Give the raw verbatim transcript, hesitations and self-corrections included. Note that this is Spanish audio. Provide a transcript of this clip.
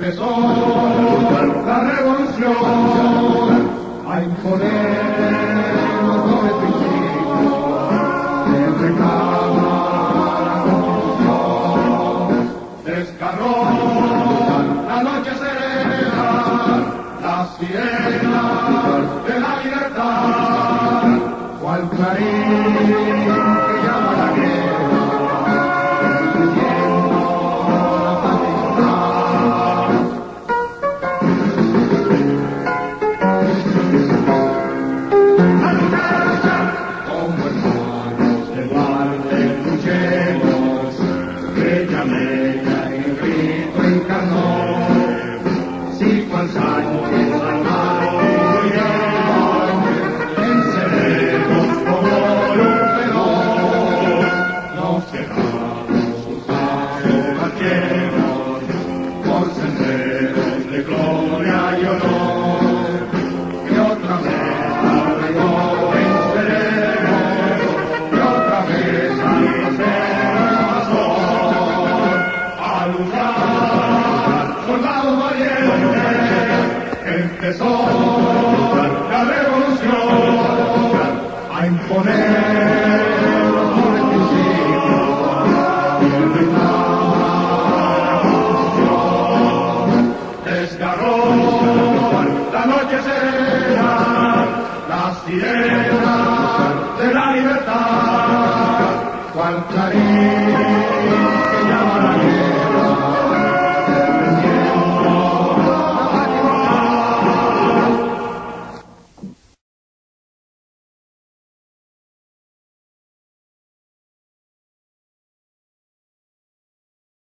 empezó la revolución a imponer los dobles principios del reclamo a la Constitución. Descargó la noche serena las sirenas de la libertad, cual clarín que llama a la guerra, persiguiendo la patria. Como hermanos de Duarte luchemos, bellamente en el grito encarnó, si cual Sánchez armado murió, venceremos como un feroz, nos quedamos un paso marchemos, por senderos de gloria y honor, y otra vez alrededor venceremos, y otra vez al paseo a luchar, soldados valientes, empezó la revolución a imponer los dobles principios del reclamo a la Constitución. Desgarró la noche serena las sirenas de la libertad, cual clarín que llama a la guerra.